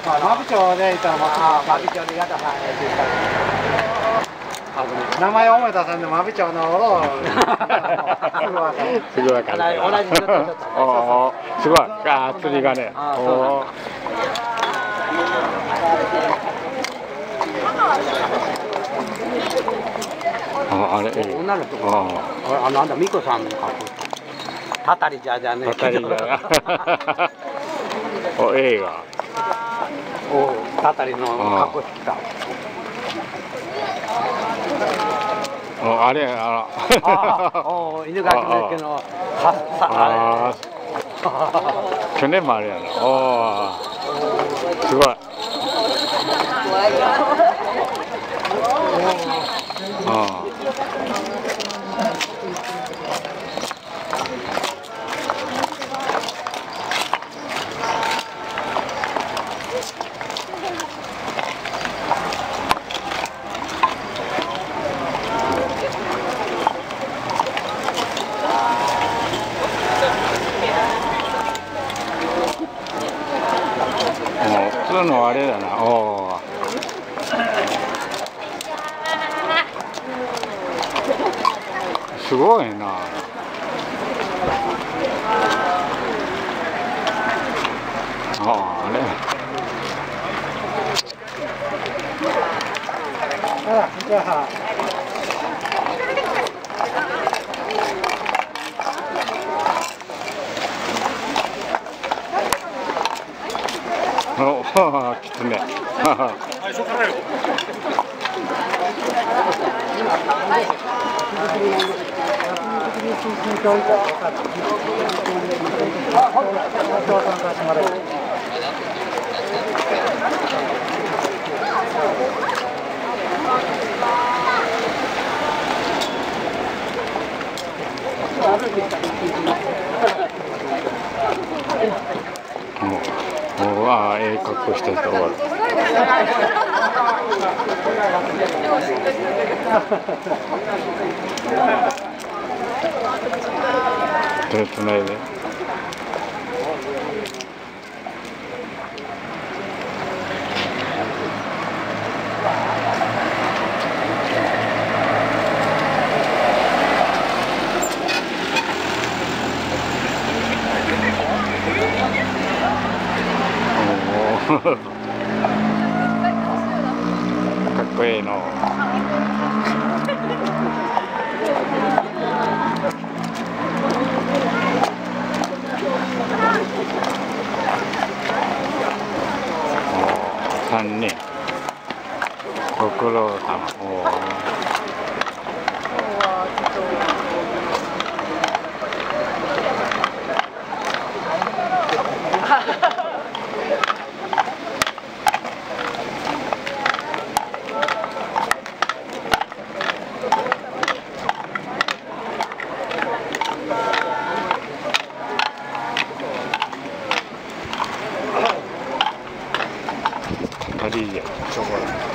真備町でいたら真備町でやったさん名前思い出さんで真備町のおろすぐ分かる。 同じちょっとすごい。あ、釣りがね。あれ。 女の子。なんだ、美子さんの格好。たたりじゃね。 たたりじゃ。お、映画。 お、たたりの格好してた。 あれ、 お、犬ヶ崎の。 去年もあれやな。すごい。普通のあれだな。すごいな。あれ。 じゃあ。 きつね。ええ格好してると終わる。手つないで。かっこいいの。3人。ご苦労様。いいや、そこ。